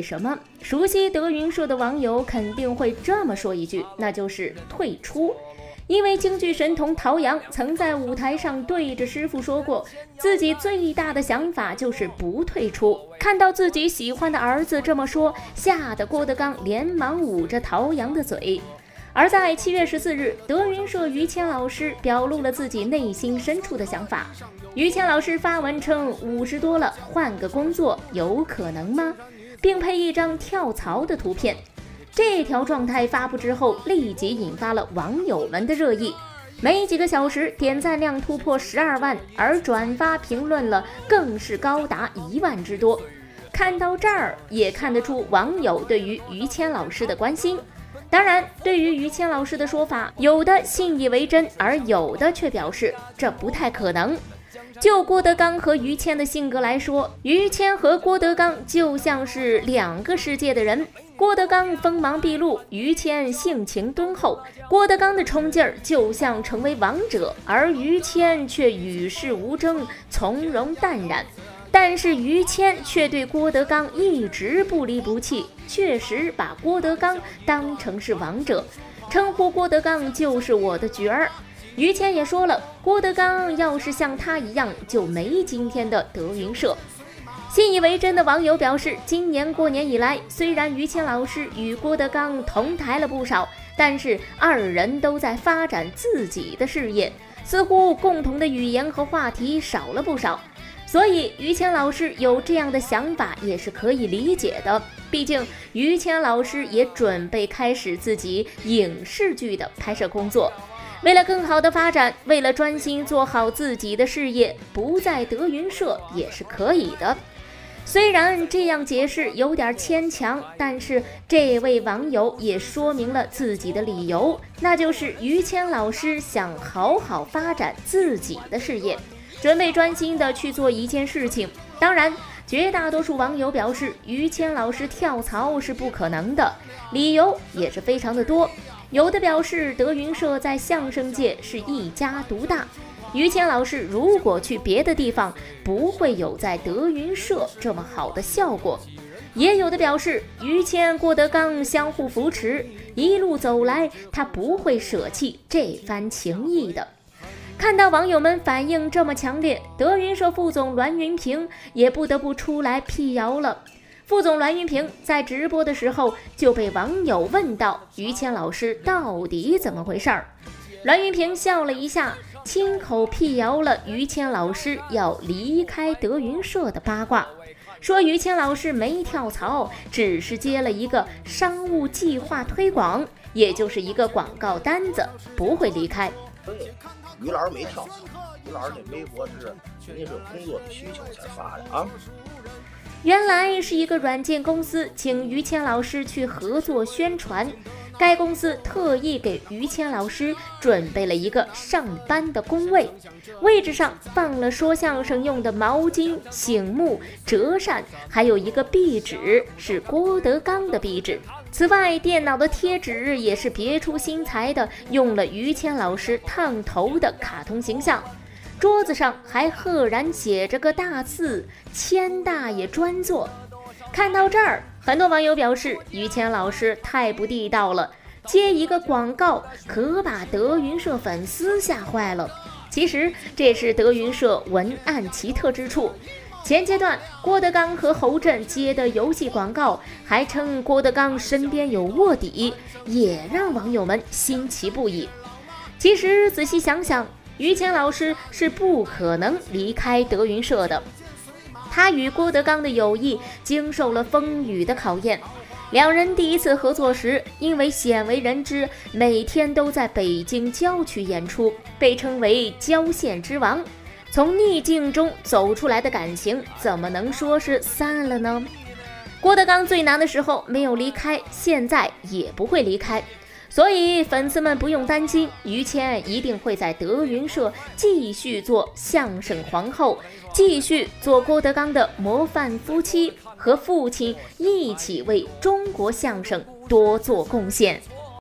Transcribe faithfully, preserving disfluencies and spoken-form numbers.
什么？熟悉德云社的网友肯定会这么说一句，那就是退出。因为京剧神童陶阳曾在舞台上对着师傅说过，自己最大的想法就是不退出。看到自己喜欢的儿子这么说，吓得郭德纲连忙捂着陶阳的嘴。而在七月十四日，德云社于谦老师表露了自己内心深处的想法。于谦老师发文称，五十多了，换个工作有可能吗？并配一张跳槽的图片。这条状态发布之后，立即引发了网友们的热议，没几个小时点赞量突破十二万，而转发评论了更是高达一万之多。看到这儿，也看得出网友对于于谦老师的关心。当然，对于于谦老师的说法，有的信以为真，而有的却表示这不太可能。就郭德纲和于谦的性格来说，于谦和郭德纲就像是两个世界的人。郭德纲锋芒毕露，于谦性情敦厚。郭德纲的冲劲儿就像成为王者，而于谦却与世无争，从容淡然。但是于谦却对郭德纲一直不离不弃，确实把郭德纲当成是王者，称呼郭德纲就是我的角儿。于谦也说了，郭德纲要是像他一样，就没今天的德云社。信以为真的网友表示，今年过年以来，虽然于谦老师与郭德纲同台了不少，但是二人都在发展自己的事业，似乎共同的语言和话题少了不少。所以于谦老师有这样的想法也是可以理解的，毕竟于谦老师也准备开始自己影视剧的拍摄工作。为了更好的发展，为了专心做好自己的事业，不在德云社也是可以的。虽然这样解释有点牵强，但是这位网友也说明了自己的理由，那就是于谦老师想好好发展自己的事业，准备专心的去做一件事情。当然，绝大多数网友表示于谦老师跳槽是不可能的，理由也是非常的多。有的表示德云社在相声界是一家独大，于谦老师如果去别的地方，不会有在德云社这么好的效果。也有的表示于谦、郭德纲相互扶持，一路走来他不会舍弃这番情谊的。看到网友们反应这么强烈，德云社副总栾云平也不得不出来辟谣了。副总栾云平在直播的时候就被网友问到于谦老师到底怎么回事儿，栾云平笑了一下，亲口辟谣了于谦老师要离开德云社的八卦，说于谦老师没跳槽，只是接了一个商务计划推广，也就是一个广告单子，不会离开。 对，于老师没跳槽，于老师这微博是肯定是有工作的需求才发的啊。 原来是一个软件公司请于谦老师去合作宣传，该公司特意给于谦老师准备了一个上班的工位，位置上放了说相声用的毛巾、醒目、折扇，还有一个壁纸，是郭德纲的壁纸。此外，电脑的贴纸也是别出心裁的，用了于谦老师烫头的卡通形象。桌子上还赫然写着个大字“谦大爷专座”。看到这儿，很多网友表示于谦老师太不地道了，接一个广告可把德云社粉丝吓坏了。其实这是德云社文案奇特之处。前阶段郭德纲和侯震接的游戏广告还称郭德纲身边有卧底，也让网友们新奇不已。其实仔细想想，于谦老师是不可能离开德云社的，他与郭德纲的友谊经受了风雨的考验。两人第一次合作时，因为鲜为人知，每天都在北京郊区演出，被称为郊县之王。从逆境中走出来的感情，怎么能说是散了呢？郭德纲最难的时候没有离开，现在也不会离开。所以粉丝们不用担心，于谦一定会在德云社继续做相声皇后，继续做郭德纲的模范夫妻，和父亲一起为中国相声多做贡献。